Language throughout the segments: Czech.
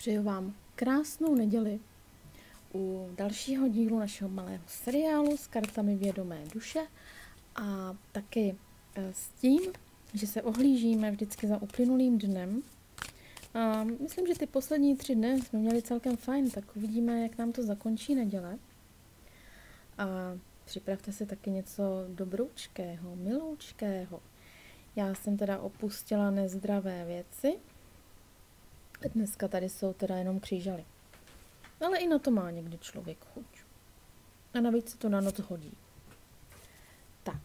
Přeju vám krásnou neděli u dalšího dílu našeho malého seriálu s kartami vědomé duše a taky s tím, že se ohlížíme vždycky za uplynulým dnem. A myslím, že ty poslední 3 dny jsme měli celkem fajn, tak uvidíme, jak nám to zakončí neděle. A připravte si taky něco dobroučkého, miloučkého. Já jsem teda opustila nezdravé věci. Dneska tady jsou teda jenom křížaly. Ale i na to má někdy člověk chuť. A navíc se to na noc hodí. Tak.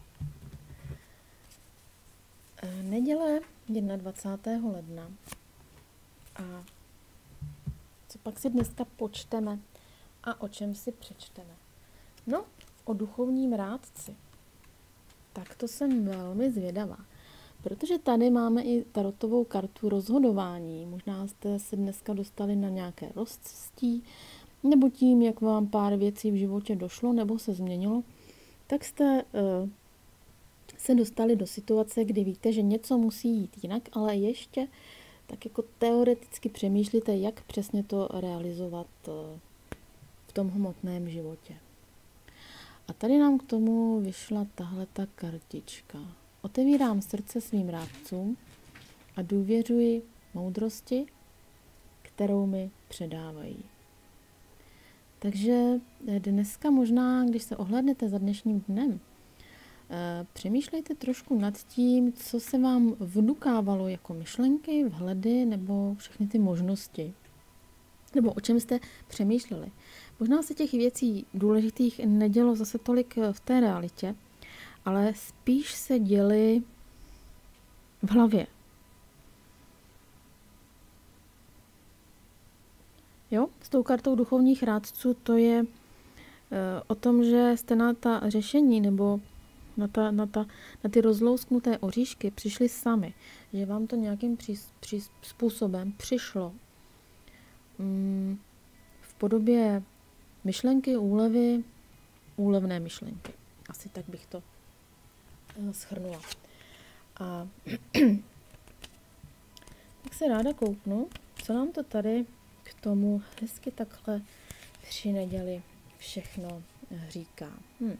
Neděle 21. ledna. A co pak si dneska počteme a o čem si přečteme? No, o duchovním rádci. Tak to jsem velmi zvědavá. Protože tady máme i tarotovou kartu rozhodování. Možná jste se dneska dostali na nějaké rozcestí, nebo tím, jak vám pár věcí v životě došlo nebo se změnilo, tak jste se dostali do situace, kdy víte, že něco musí jít jinak, ale ještě tak jako teoreticky přemýšlíte, jak přesně to realizovat v tom hmotném životě. A tady nám k tomu vyšla tahleta kartička. Otevírám srdce svým rádcům a důvěřuji moudrosti, kterou mi předávají. Takže dneska možná, když se ohlédnete za dnešním dnem, přemýšlejte trošku nad tím, co se vám vnukávalo jako myšlenky, vhledy nebo všechny ty možnosti. Nebo o čem jste přemýšleli. Možná se těch věcí důležitých nedělo zase tolik v té realitě, ale spíš se děly v hlavě. Jo, s tou kartou duchovních rádců to je o tom, že jste na ta řešení nebo na ty rozlousknuté oříšky přišli sami. Že vám to nějakým způsobem přišlo v podobě myšlenky, úlevy, úlevné myšlenky. Asi tak bych to shrnula. A tak se ráda kouknu, co nám to tady k tomu hezky takhle při neděli všechno říká.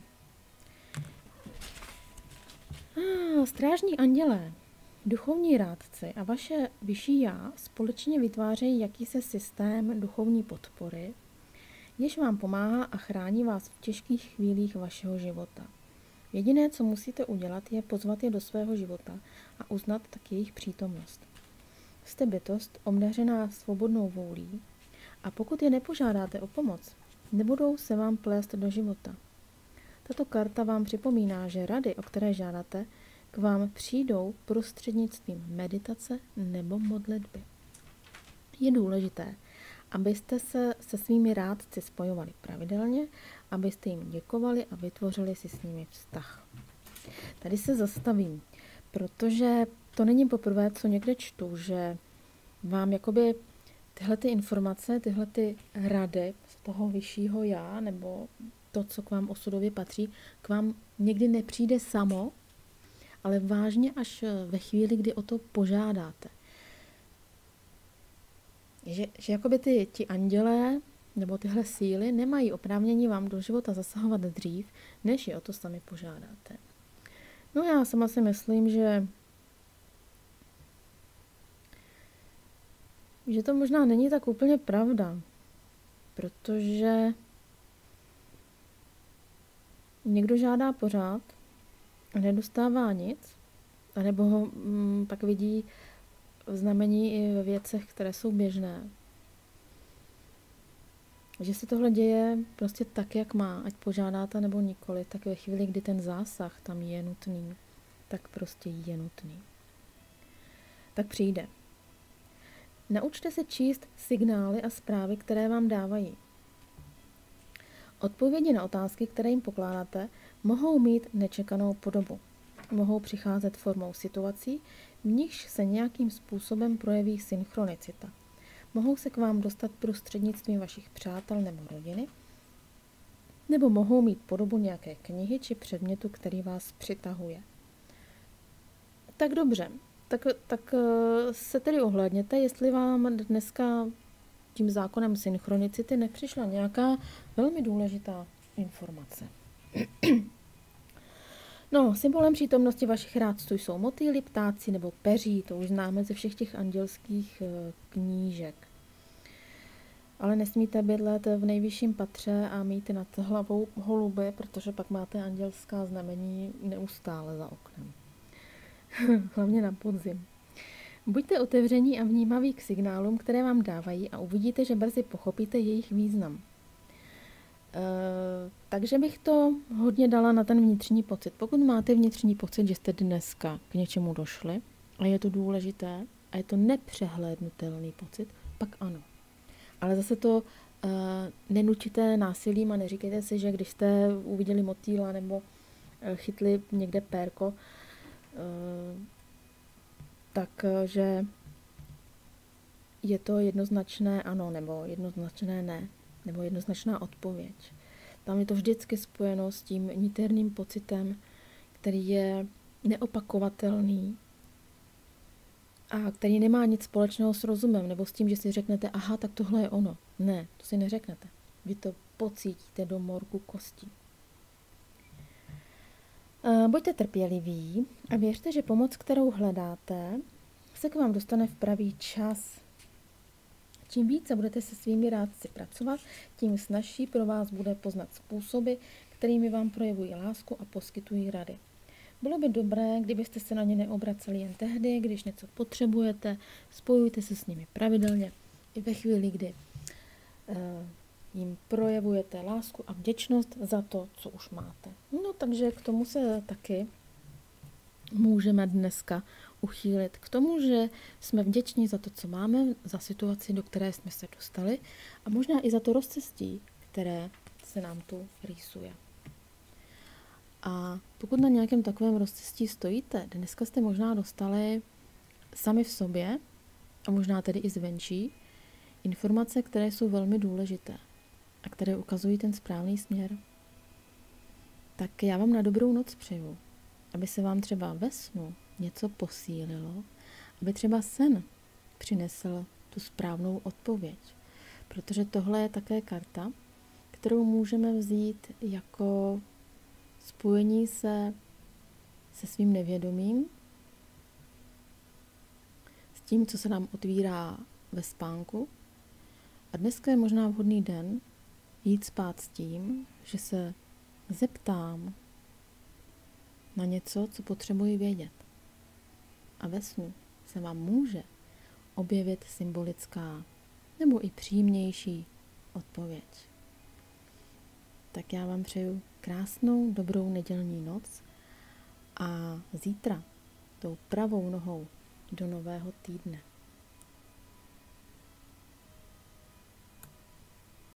Strážní andělé, duchovní rádci a vaše vyšší já společně vytvářejí jakýsi systém duchovní podpory, jež vám pomáhá a chrání vás v těžkých chvílích vašeho života. Jediné, co musíte udělat, je pozvat je do svého života a uznat tak jejich přítomnost. Jste bytost obdařená svobodnou vůlí a pokud je nepožádáte o pomoc, nebudou se vám plést do života. Tato karta vám připomíná, že rady, o které žádáte, k vám přijdou prostřednictvím meditace nebo modlitby. Je důležité, abyste se svými rádci spojovali pravidelně, abyste jim děkovali a vytvořili si s nimi vztah. Tady se zastavím, protože to není poprvé, co někde čtu, že vám jakoby tyhle ty informace, tyhle ty rady z toho vyššího já, nebo to, co k vám osudově patří, k vám někdy nepřijde samo, ale vážně až ve chvíli, kdy o to požádáte. Že jakoby ti andělé nebo tyhle síly nemají oprávnění vám do života zasahovat dřív, než je o to sami požádáte. No já sama si myslím, že to možná není tak úplně pravda, protože někdo žádá pořád a nedostává nic, anebo ho pak vidí v znamení i ve věcech, které jsou běžné. Že se tohle děje prostě tak, jak má, ať požádáte nebo nikoli, tak ve chvíli, kdy ten zásah tam je nutný, tak prostě je nutný. Tak přijde. Naučte se číst signály a zprávy, které vám dávají. Odpovědi na otázky, které jim pokládáte, mohou mít nečekanou podobu. Mohou přicházet formou situací, v nichž se nějakým způsobem projeví synchronicita. Mohou se k vám dostat prostřednictvím vašich přátel nebo rodiny, nebo mohou mít podobu nějaké knihy či předmětu, který vás přitahuje. Tak dobře, tak se tedy ohlédněte, jestli vám dneska tím zákonem synchronicity nepřišla nějaká velmi důležitá informace. No, symbolem přítomnosti vašich rádců jsou motýly, ptáci nebo peří, to už známe ze všech těch andělských knížek. Ale nesmíte bydlet v nejvyšším patře a mít nad hlavou holuby, protože pak máte andělská znamení neustále za oknem. Hlavně na podzim. Buďte otevření a vnímaví k signálům, které vám dávají a uvidíte, že brzy pochopíte jejich význam. Takže bych to hodně dala na ten vnitřní pocit. Pokud máte vnitřní pocit, že jste dneska k něčemu došli a je to důležité a je to nepřehlédnutelný pocit, pak ano. Ale zase to nenutíte násilím a neříkejte si, že když jste uviděli motýla nebo chytli někde pérko, takže je to jednoznačné ano, nebo jednoznačné ne, nebo jednoznačná odpověď. Tam je to vždycky spojeno s tím niterným pocitem, který je neopakovatelný a který nemá nic společného s rozumem, nebo s tím, že si řeknete, aha, tak tohle je ono. Ne, to si neřeknete. Vy to pocítíte do morku kostí. Buďte trpěliví a věřte, že pomoc, kterou hledáte, se k vám dostane v pravý čas. Čím více budete se svými rádci pracovat, tím snazší pro vás bude poznat způsoby, kterými vám projevují lásku a poskytují rady. Bylo by dobré, kdybyste se na ně neobraceli jen tehdy, když něco potřebujete, spojujte se s nimi pravidelně i ve chvíli, kdy jim projevujete lásku a vděčnost za to, co už máte. No takže k tomu se taky můžeme dneska uchýlit. K tomu, že jsme vděční za to, co máme, za situaci, do které jsme se dostali a možná i za to rozcestí, které se nám tu rýsuje. A pokud na nějakém takovém rozcestí stojíte, dneska jste možná dostali sami v sobě a možná tedy i zvenčí informace, které jsou velmi důležité a které ukazují ten správný směr. Tak já vám na dobrou noc přeju, aby se vám třeba ve snu něco posílilo, aby třeba sen přinesl tu správnou odpověď. Protože tohle je také karta, kterou můžeme vzít jako spojení se svým nevědomím, s tím, co se nám otvírá ve spánku. A dneska je možná vhodný den jít spát s tím, že se zeptám na něco, co potřebuji vědět. A ve snu se vám může objevit symbolická nebo i příjemnější odpověď. Tak já vám přeju krásnou, dobrou nedělní noc a zítra tou pravou nohou do nového týdne.